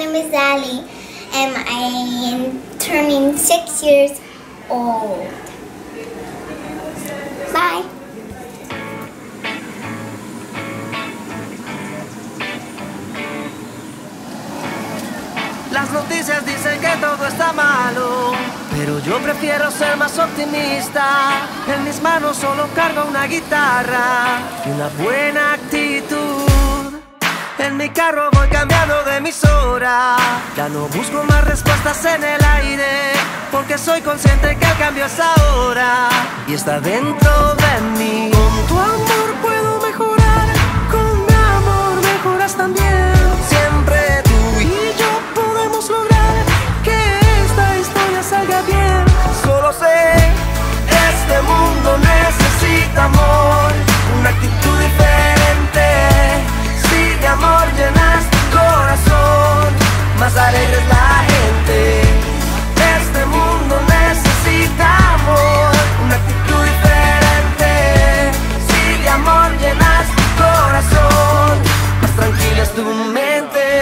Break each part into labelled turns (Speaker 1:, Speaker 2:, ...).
Speaker 1: name is Ali, and I am turning 6 years old. Bye.
Speaker 2: Las noticias dicen que todo está malo, pero yo prefiero ser más optimista. En mis manos solo cargo una guitarra y una buena actitud. En mi carro voy cambiando de emisora. Ya no busco más respuestas en el aire, porque soy consciente que el cambio es ahora y está dentro de mí. Con tu amor puedo mejorar, con mi amor mejoras también. Siempre tú y yo podemos lograr que esta historia salga bien. Solo sé, este mundo necesita amor, una actitud diferente. Si de amor llenas tu corazón, más alegre es la gente. Este mundo necesita amor, una actitud diferente. Si de amor llenas tu corazón, más tranquila es tu mente.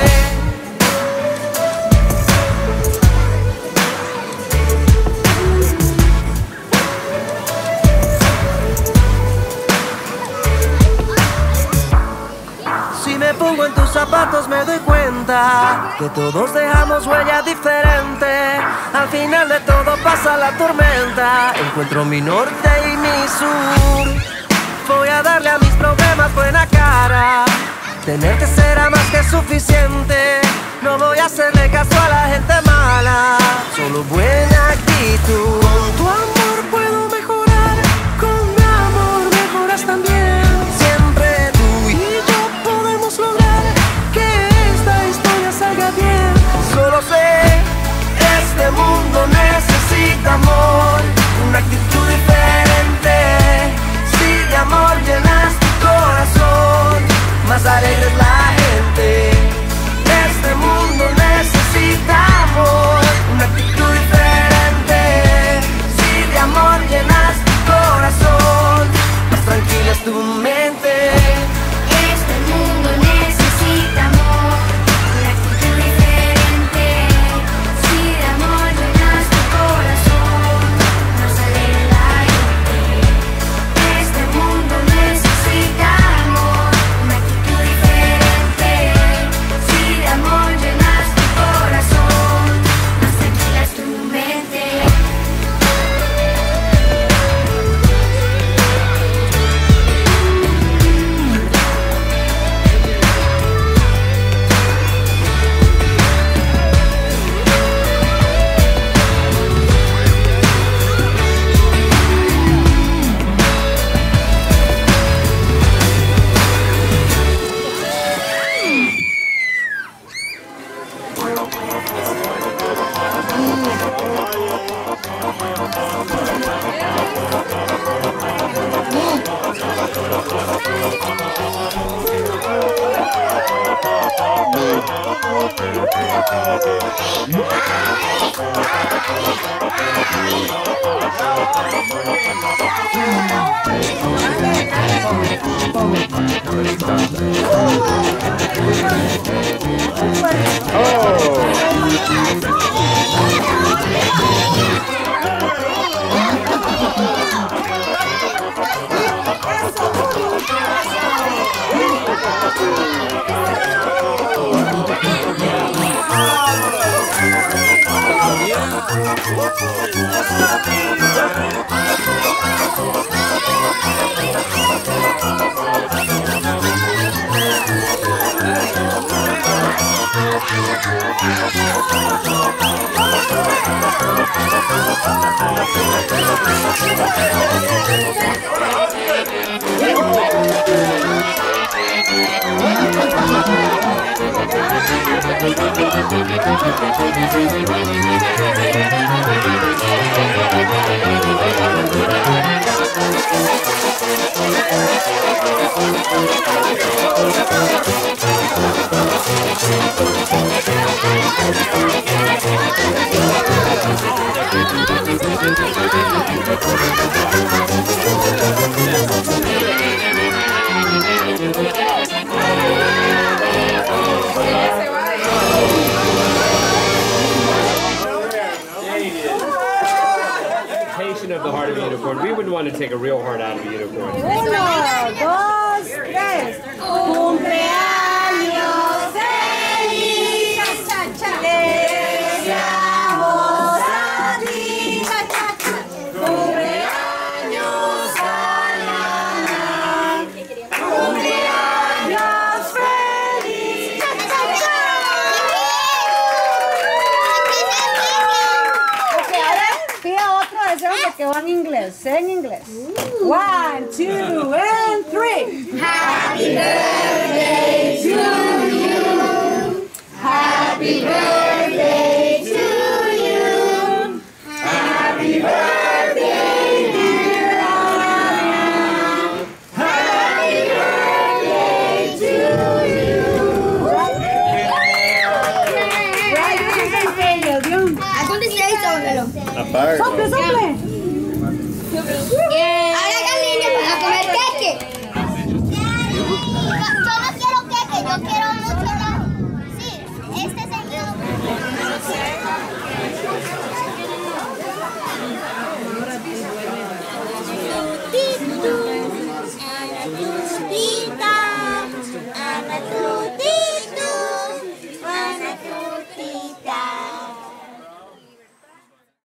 Speaker 2: Si me pongo en tus zapatos me doy cuenta que todos dejamos huella diferente. Al final de todo pasa la tormenta, encuentro mi norte y mi sur. Voy a darle a mis problemas buena cara, tenerte será más que suficiente. No voy a hacerle caso a la gente mala, solo buena actitud. Con tu amor puedo mejorar, con mi amor mejoras también. Siempre tú y yo podemos lograr que esta historia salga bien. Solo sé, este mundo necesita amor, una actitud diferente. Si de amor llenas tu corazón, más alegre es la gente. Este mundo necesita amor, una actitud diferente. Si de amor llenas tu corazón, más tranquila es tu mente.
Speaker 1: Este mundo necesita amor, una actitud diferente. Si de amor llenas tu corazón, más alegre la gente. Este mundo necesita amor, una actitud diferente. Si de amor llenas tu corazón, más tranquila es tu mente.
Speaker 3: unicorn. We wouldn't want to take a real heart out of a unicorn.
Speaker 4: 1, 2, 3. Cumpleaños feliz. Le deseamos a ti. Cumpleaños Ana. Cumpleaños feliz. Ok, ahora pida otro deseo porque va en inglés. Sé en inglés. 1, 2, and 3.
Speaker 1: Happy birthday to you. Happy birthday to you. Happy birthday, dear Anna. Happy birthday to you.
Speaker 4: Right, this is el genio, Dios.
Speaker 5: Apaga.
Speaker 4: Sople, sople.
Speaker 1: Ahora Carlina para comer queque. Yo no quiero queque, yo quiero mucho helado. Sí, este es el helado. Ana tu